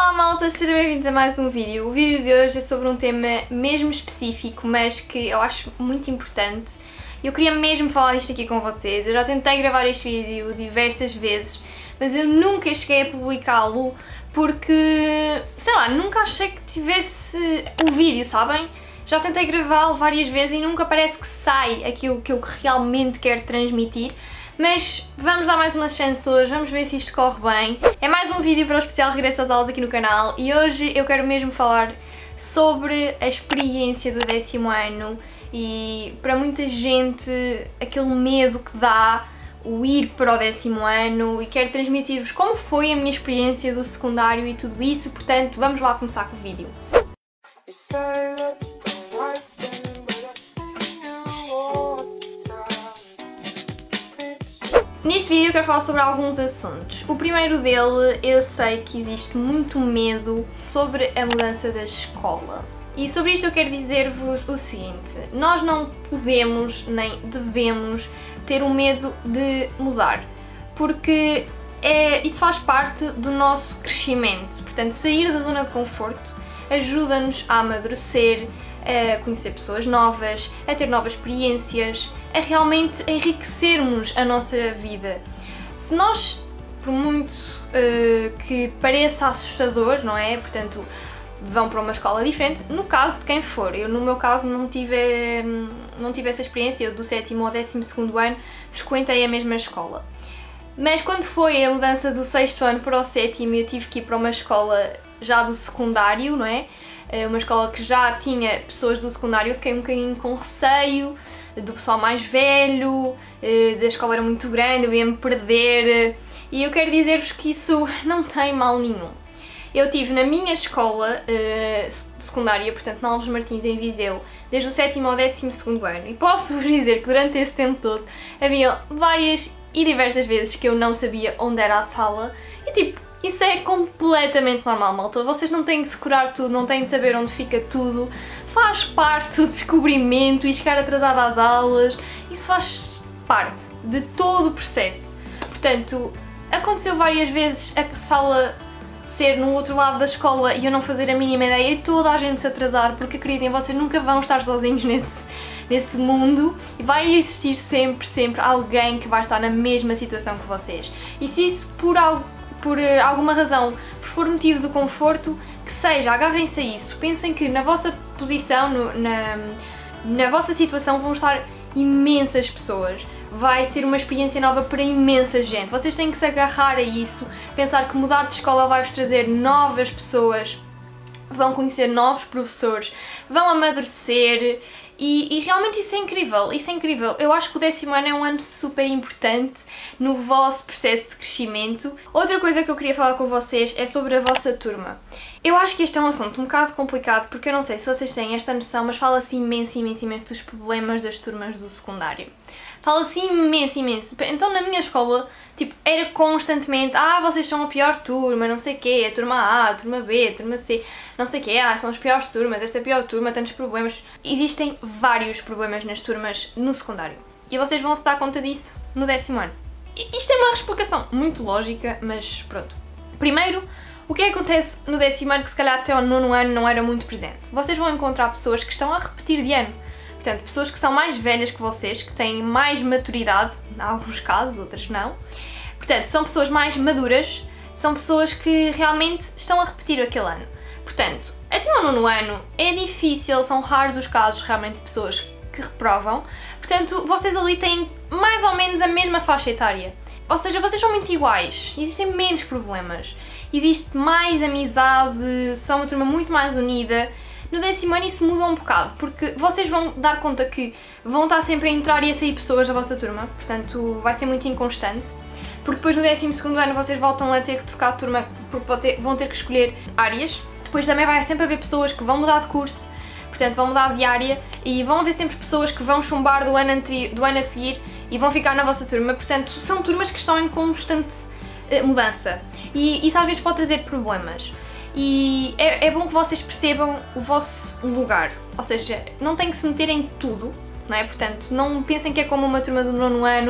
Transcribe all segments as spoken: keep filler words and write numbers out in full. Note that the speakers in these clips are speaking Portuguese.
Olá malta, sejam bem-vindos a mais um vídeo. O vídeo de hoje é sobre um tema mesmo específico, mas que eu acho muito importante. Eu queria mesmo falar disto aqui com vocês. Eu já tentei gravar este vídeo diversas vezes, mas eu nunca cheguei a publicá-lo porque, sei lá, nunca achei que tivesse o vídeo, sabem? Já tentei gravá-lo várias vezes e nunca parece que sai aquilo que eu realmente quero transmitir. Mas vamos dar mais umas chances hoje, vamos ver se isto corre bem. É mais um vídeo para o especial regresso às aulas aqui no canal e hoje eu quero mesmo falar sobre a experiência do décimo ano e para muita gente aquele medo que dá o ir para o décimo ano, e quero transmitir-vos como foi a minha experiência do secundário e tudo isso, portanto vamos lá começar com o vídeo. Neste vídeo eu quero falar sobre alguns assuntos. O primeiro dele, eu sei que existe muito medo sobre a mudança da escola. E sobre isto eu quero dizer-vos o seguinte: nós não podemos nem devemos ter o medo de mudar, porque é, isso faz parte do nosso crescimento. Portanto, sair da zona de conforto ajuda-nos a amadurecer, a conhecer pessoas novas, a ter novas experiências, a realmente enriquecermos a nossa vida. Se nós, por muito uh, que pareça assustador, não é? Portanto, vão para uma escola diferente, no caso de quem for. Eu, no meu caso, não tive, não tive essa experiência. Eu, do sétimo ao décimo segundo ano, frequentei a mesma escola. Mas quando foi a mudança do sexto ano para o sétimo, eu tive que ir para uma escola já do secundário, não é? Uma escola que já tinha pessoas do secundário, eu fiquei um bocadinho com receio do pessoal mais velho, da escola era muito grande, eu ia-me perder, e eu quero dizer-vos que isso não tem mal nenhum. Eu tive na minha escola secundária, portanto na Alves Martins, em Viseu, desde o sétimo ao décimo segundo ano, e posso-vos dizer que durante esse tempo todo havia várias e diversas vezes que eu não sabia onde era a sala, e tipo, isso é completamente normal, malta. Vocês não têm que decorar tudo, não têm de saber onde fica tudo. Faz parte do descobrimento e chegar atrasado às aulas. Isso faz parte de todo o processo. Portanto, aconteceu várias vezes a sala ser no outro lado da escola e eu não fazer a mínima ideia e toda a gente se atrasar, porque acreditem, vocês nunca vão estar sozinhos nesse, nesse mundo e vai existir sempre, sempre alguém que vai estar na mesma situação que vocês. E se isso por algo por uh, alguma razão for motivo de conforto, que seja, agarrem-se a isso, pensem que na vossa posição, no, na, na vossa situação vão estar imensas pessoas, vai ser uma experiência nova para imensa gente, vocês têm que se agarrar a isso, pensar que mudar de escola vai-vos trazer novas pessoas, vão conhecer novos professores, vão amadurecer. E, e realmente isso é incrível, isso é incrível. Eu acho que o décimo ano é um ano super importante no vosso processo de crescimento. Outra coisa que eu queria falar com vocês é sobre a vossa turma. Eu acho que este é um assunto um bocado complicado, porque eu não sei se vocês têm esta noção, mas fala-se imenso, imenso, imenso dos problemas das turmas do secundário. Fala-se imenso, imenso. Então na minha escola, tipo, era constantemente: ah, vocês são a pior turma, não sei o quê, a turma A, a turma B, a turma C, não sei o quê, ah, são as piores turmas, esta é a pior turma, tantos problemas. Existem vários problemas nas turmas no secundário. E vocês vão se dar conta disso no décimo ano. E isto é uma explicação muito lógica, mas pronto. Primeiro, o que acontece no décimo ano que se calhar até ao nono ano não era muito presente? Vocês vão encontrar pessoas que estão a repetir de ano. Portanto, pessoas que são mais velhas que vocês, que têm mais maturidade, em alguns casos, outras não. Portanto, são pessoas mais maduras, são pessoas que realmente estão a repetir aquele ano. Portanto, até ao nono ano é difícil, são raros os casos realmente de pessoas que reprovam. Portanto, vocês ali têm mais ou menos a mesma faixa etária. Ou seja, vocês são muito iguais, existem menos problemas, existe mais amizade, são uma turma muito mais unida. No décimo ano isso muda um bocado, porque vocês vão dar conta que vão estar sempre a entrar e a sair pessoas da vossa turma, portanto vai ser muito inconstante, porque depois no décimo segundo ano vocês voltam a ter que trocar de turma, porque vão ter, vão ter que escolher áreas. Depois também vai sempre haver pessoas que vão mudar de curso, portanto vão mudar de área, e vão haver sempre pessoas que vão chumbar do ano, anterior, do ano a seguir e vão ficar na vossa turma, portanto são turmas que estão em constante uh, mudança, e isso às vezes pode trazer problemas. E é, é bom que vocês percebam o vosso lugar, ou seja, não tem que se meter em tudo, não é? Portanto, não pensem que é como uma turma do nono ano,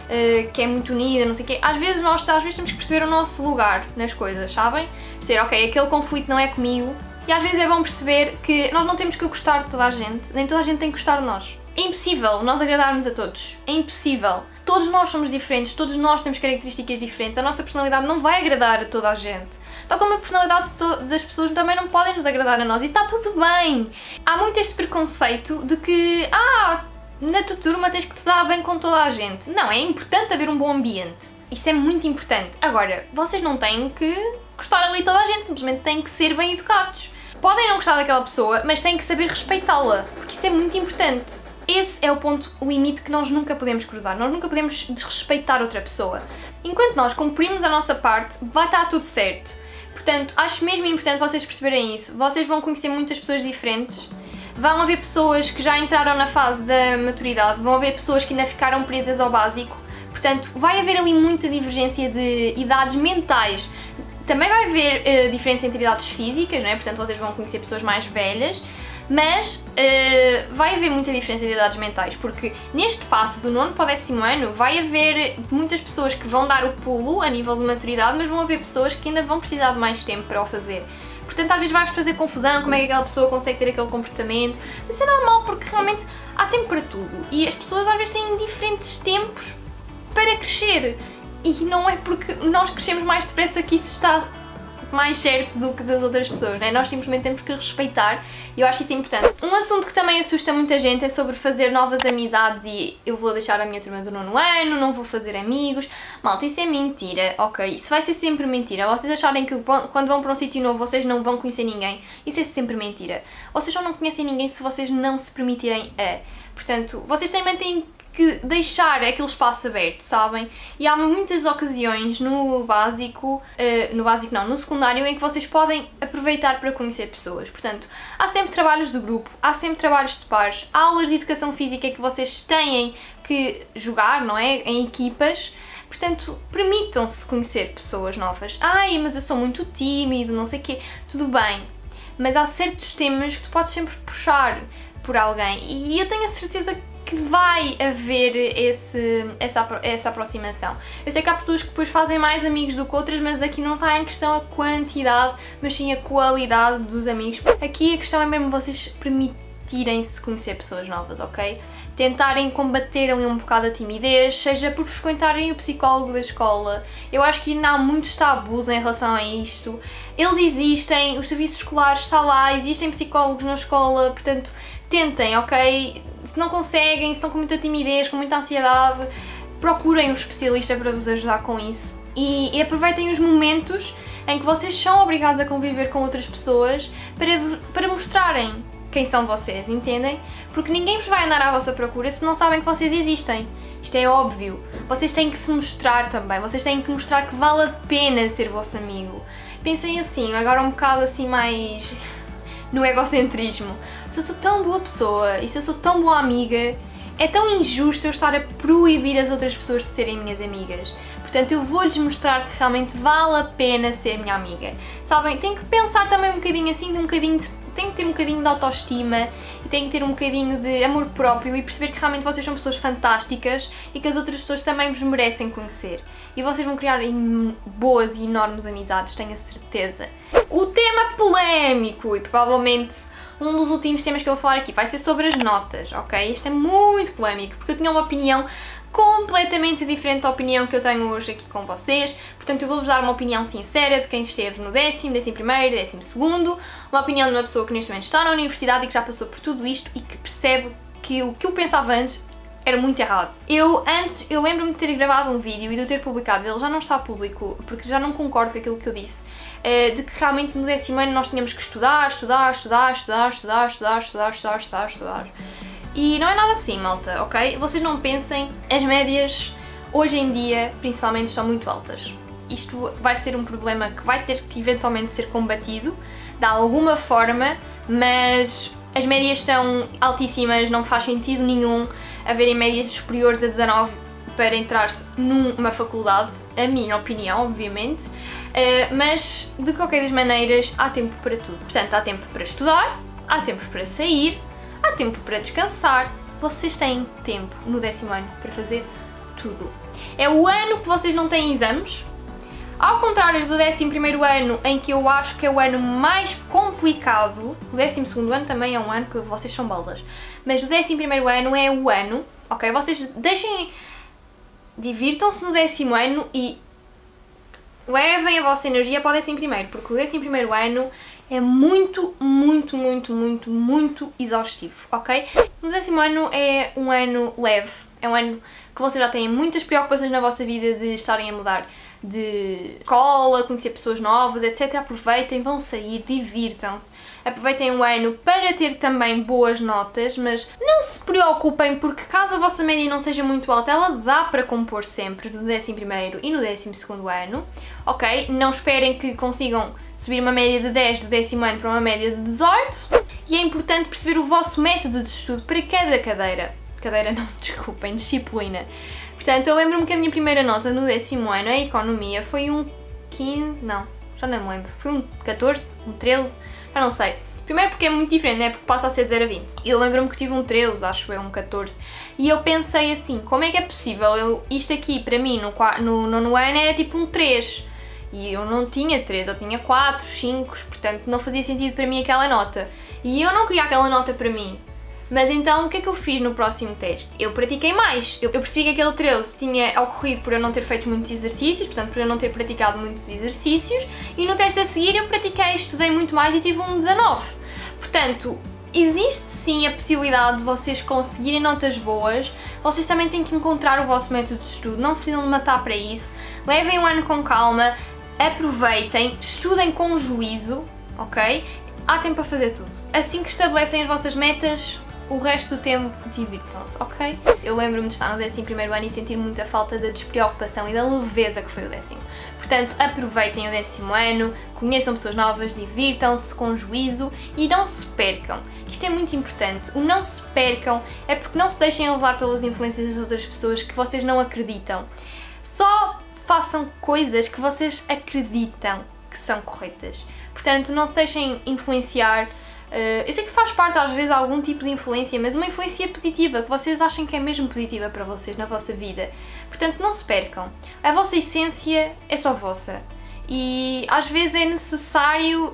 uh, que é muito unida, não sei o quê. Às vezes nós às vezes temos que perceber o nosso lugar nas coisas, sabem? Dizer, ok, aquele conflito não é comigo. E às vezes é bom perceber que nós não temos que gostar de toda a gente, nem toda a gente tem que gostar de nós. É impossível nós agradarmos a todos, é impossível. Todos nós somos diferentes, todos nós temos características diferentes, a nossa personalidade não vai agradar a toda a gente. Tal como a personalidade das pessoas também não podem nos agradar a nós e está tudo bem. Há muito este preconceito de que, ah, na tua turma tens que te dar bem com toda a gente. Não, é importante haver um bom ambiente, isso é muito importante. Agora, vocês não têm que gostar ali de toda a gente, simplesmente têm que ser bem educados. Podem não gostar daquela pessoa, mas têm que saber respeitá-la, porque isso é muito importante. Esse é o ponto limite que nós nunca podemos cruzar, nós nunca podemos desrespeitar outra pessoa. Enquanto nós cumprimos a nossa parte, vai estar tudo certo. Portanto, acho mesmo importante vocês perceberem isso. Vocês vão conhecer muitas pessoas diferentes, vão haver pessoas que já entraram na fase da maturidade, vão haver pessoas que ainda ficaram presas ao básico, portanto, vai haver ali muita divergência de idades mentais. Também vai haver uh, diferença entre idades físicas, não é? Portanto, vocês vão conhecer pessoas mais velhas, mas uh, vai haver muita diferença de idades mentais, porque neste passo do nono para o décimo ano vai haver muitas pessoas que vão dar o pulo a nível de maturidade, mas vão haver pessoas que ainda vão precisar de mais tempo para o fazer. Portanto, às vezes vai fazer confusão como é que aquela pessoa consegue ter aquele comportamento, mas isso é normal porque realmente há tempo para tudo e as pessoas às vezes têm diferentes tempos para crescer. E não é porque nós crescemos mais depressa que isso está mais certo do que das outras pessoas, né? Nós simplesmente temos que respeitar e eu acho isso importante. Um assunto que também assusta muita gente é sobre fazer novas amizades e eu vou deixar a minha turma do nono ano, não vou fazer amigos. Malta, isso é mentira, ok? Isso vai ser sempre mentira. Vocês acharem que quando vão para um sítio novo vocês não vão conhecer ninguém, isso é sempre mentira. Vocês só não conhecem ninguém se vocês não se permitirem a. Portanto, vocês também têm que deixar aquele espaço aberto, sabem? E há muitas ocasiões no básico, uh, no básico não, no secundário, em que vocês podem aproveitar para conhecer pessoas. Portanto, há sempre trabalhos de grupo, há sempre trabalhos de pares, há aulas de educação física que vocês têm que jogar, não é? Em equipas. Portanto, permitam-se conhecer pessoas novas. Ai, mas eu sou muito tímido, não sei o quê. Tudo bem, mas há certos temas que tu podes sempre puxar por alguém e eu tenho a certeza que que vai haver esse, essa, essa aproximação. Eu sei que há pessoas que depois fazem mais amigos do que outras, mas aqui não está em questão a quantidade, mas sim a qualidade dos amigos. Aqui a questão é mesmo vocês permitirem-se conhecer pessoas novas, ok? Tentarem combater ali um bocado a timidez, seja por frequentarem o psicólogo da escola. Eu acho que ainda há muitos tabus em relação a isto. Eles existem, os serviços escolares estão lá, existem psicólogos na escola, portanto, tentem, ok? Se não conseguem, se estão com muita timidez, com muita ansiedade, procurem um especialista para vos ajudar com isso. E, e aproveitem os momentos em que vocês são obrigados a conviver com outras pessoas para, para mostrarem quem são vocês, entendem? Porque ninguém vos vai andar à vossa procura se não sabem que vocês existem. Isto é óbvio. Vocês têm que se mostrar também, vocês têm que mostrar que vale a pena ser vosso amigo. Pensem assim, agora um bocado assim mais no egocentrismo. Se eu sou tão boa pessoa e se eu sou tão boa amiga, é tão injusto eu estar a proibir as outras pessoas de serem minhas amigas. Portanto, eu vou-lhes mostrar que realmente vale a pena ser minha amiga. Sabem, tem que pensar também um bocadinho assim, um bocadinho de, tem que ter um bocadinho de autoestima e tem que ter um bocadinho de amor próprio e perceber que realmente vocês são pessoas fantásticas e que as outras pessoas também vos merecem conhecer. E vocês vão criar boas e enormes amizades, tenho a certeza. O tema polémico e provavelmente um dos últimos temas que eu vou falar aqui vai ser sobre as notas, ok? Isto é muito polémico porque eu tinha uma opinião completamente diferente da opinião que eu tenho hoje aqui com vocês, portanto eu vou-vos dar uma opinião sincera de quem esteve no décimo, décimo primeiro, décimo segundo, uma opinião de uma pessoa que neste momento está na universidade e que já passou por tudo isto e que percebe que o que eu pensava antes era muito errado. Eu antes, eu lembro-me de ter gravado um vídeo e de eu ter publicado, ele já não está público porque já não concordo com aquilo que eu disse, de que realmente no décimo ano nós tínhamos que estudar, estudar, estudar, estudar, estudar, estudar, estudar, estudar, estudar, estudar. E não é nada assim, malta, ok? Vocês não pensem, as médias hoje em dia principalmente estão muito altas. Isto vai ser um problema que vai ter que eventualmente ser combatido de alguma forma, mas as médias estão altíssimas, não faz sentido nenhum haverem médias superiores a dezanove para entrar-se numa faculdade, a minha opinião, obviamente, uh, mas de qualquer das maneiras há tempo para tudo. Portanto, há tempo para estudar, há tempo para sair, há tempo para descansar, vocês têm tempo no décimo ano para fazer tudo. É o ano que vocês não têm exames. Ao contrário do décimo primeiro ano, em que eu acho que é o ano mais complicado, o décimo segundo ano também é um ano que vocês são baldas, mas o décimo primeiro ano é o ano, ok? Vocês deixem, divirtam-se no décimo ano e levem a vossa energia para o décimo primeiro, porque o décimo primeiro ano é muito, muito, muito, muito, muito exaustivo, ok? O décimo ano é um ano leve, é um ano que vocês já têm muitas preocupações na vossa vida de estarem a mudar de escola, conhecer pessoas novas, etcétera. Aproveitem, vão sair, divirtam-se. Aproveitem o ano para ter também boas notas, mas não se preocupem porque caso a vossa média não seja muito alta, ela dá para compor sempre no décimo primeiro e no décimo segundo ano, ok? Não esperem que consigam subir uma média de dez do décimo ano para uma média de dezoito e é importante perceber o vosso método de estudo para cada cadeira. Cadeira não, desculpem, disciplina. Portanto, eu lembro-me que a minha primeira nota no décimo ano, a economia, foi um quinze, não, já não me lembro, foi um catorze, um treze, já não sei. Primeiro porque é muito diferente, né? Porque passa a ser de zero a vinte. Eu lembro-me que tive um treze, acho eu, um catorze. E eu pensei assim, como é que é possível? Eu, isto aqui, para mim, no, no nono ano era tipo um três. E eu não tinha três, eu tinha quatro, cinco, portanto não fazia sentido para mim aquela nota. E eu não queria aquela nota para mim. Mas então, o que é que eu fiz no próximo teste? Eu pratiquei mais. Eu percebi que aquele treze tinha ocorrido por eu não ter feito muitos exercícios, portanto, por eu não ter praticado muitos exercícios, e no teste a seguir eu pratiquei, estudei muito mais e tive um dezanove. Portanto, existe sim a possibilidade de vocês conseguirem notas boas, vocês também têm que encontrar o vosso método de estudo, não se precisam de matar para isso, levem um ano com calma, aproveitem, estudem com juízo, ok? Há tempo para fazer tudo. Assim que estabelecem as vossas metas, o resto do tempo divirtam-se, ok? Eu lembro-me de estar no décimo primeiro ano e sentir muita falta da despreocupação e da leveza que foi o décimo. Portanto, aproveitem o décimo ano, conheçam pessoas novas, divirtam-se com juízo e não se percam. Isto é muito importante. O não se percam é porque não se deixem levar pelas influências das outras pessoas que vocês não acreditam. Só façam coisas que vocês acreditam que são corretas. Portanto, não se deixem influenciar. Uh, eu sei que faz parte às vezes algum tipo de influência, mas uma influência positiva, que vocês achem que é mesmo positiva para vocês na vossa vida. Portanto, não se percam. A vossa essência é só vossa. E às vezes é necessário,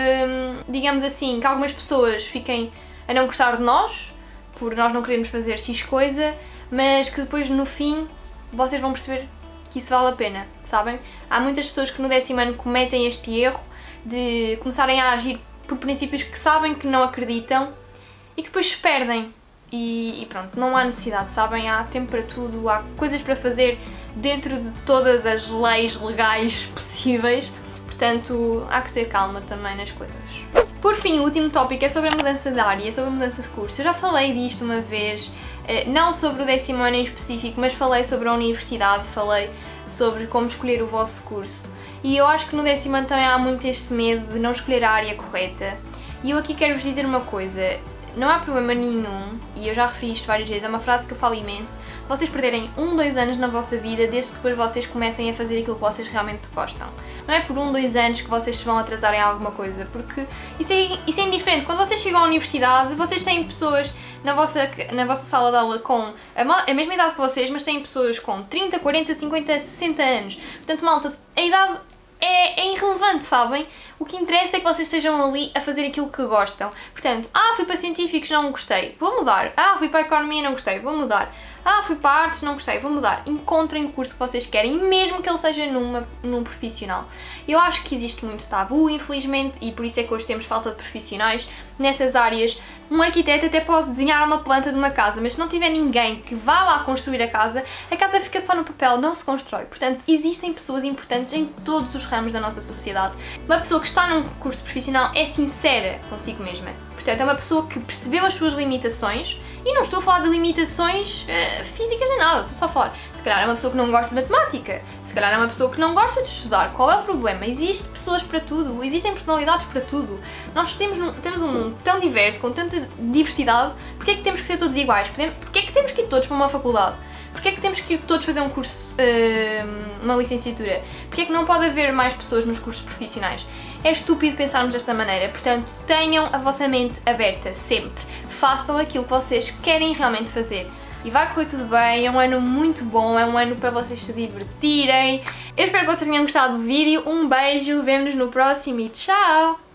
uh, digamos assim, que algumas pessoas fiquem a não gostar de nós, por nós não queremos fazer X coisa, mas que depois no fim vocês vão perceber que isso vale a pena, sabem? Há muitas pessoas que no décimo ano cometem este erro de começarem a agir por princípios que sabem que não acreditam e que depois se perdem. E, e pronto, não há necessidade, sabem? Há tempo para tudo, há coisas para fazer dentro de todas as leis legais possíveis, portanto há que ter calma também nas coisas. Por fim, o último tópico é sobre a mudança de área, sobre a mudança de curso. Eu já falei disto uma vez, não sobre o décimo ano em específico, mas falei sobre a universidade, falei sobre como escolher o vosso curso. E eu acho que no décimo ano também há muito este medo de não escolher a área correta. E eu aqui quero-vos dizer uma coisa, não há problema nenhum, e eu já referi isto várias vezes, é uma frase que eu falo imenso, vocês perderem um, dois anos na vossa vida desde que depois vocês comecem a fazer aquilo que vocês realmente gostam. Não é por um, dois anos que vocês se vão atrasar em alguma coisa, porque isso é, isso é indiferente. Quando vocês chegam à universidade, vocês têm pessoas na vossa, na vossa sala de aula com a, a mesma idade que vocês, mas têm pessoas com trinta, quarenta, cinquenta, sessenta anos. Portanto, malta, a idade é, é irrelevante, sabem? O que interessa é que vocês estejam ali a fazer aquilo que gostam. Portanto, ah, fui para científicos, não gostei, vou mudar. Ah, fui para a economia, não gostei, vou mudar. Ah, fui para artes, não gostei, vou mudar. Encontrem o curso que vocês querem, mesmo que ele seja numa, num profissional. Eu acho que existe muito tabu, infelizmente, e por isso é que hoje temos falta de profissionais nessas áreas. Um arquiteto até pode desenhar uma planta de uma casa, mas se não tiver ninguém que vá lá construir a casa, a casa fica só no papel, não se constrói. Portanto, existem pessoas importantes em todos os ramos da nossa sociedade. Uma pessoa que está num curso profissional é sincera consigo mesma. Portanto, é uma pessoa que percebeu as suas limitações, e não estou a falar de limitações uh, físicas nem nada, estou só a falar. Se calhar é uma pessoa que não gosta de matemática, se calhar é uma pessoa que não gosta de estudar. Qual é o problema? Existem pessoas para tudo, existem personalidades para tudo. Nós temos, temos um mundo tão diverso, com tanta diversidade, porque é que temos que ser todos iguais? Porque é que temos que ir todos para uma faculdade? Porque é que temos que ir todos fazer um curso, uh, uma licenciatura? Porque é que não pode haver mais pessoas nos cursos profissionais? É estúpido pensarmos desta maneira, portanto, tenham a vossa mente aberta, sempre. Façam aquilo que vocês querem realmente fazer. e vai correr tudo bem. É um ano muito bom, é um ano para vocês se divertirem. Eu espero que vocês tenham gostado do vídeo. Um beijo, vemo-nos no próximo e tchau!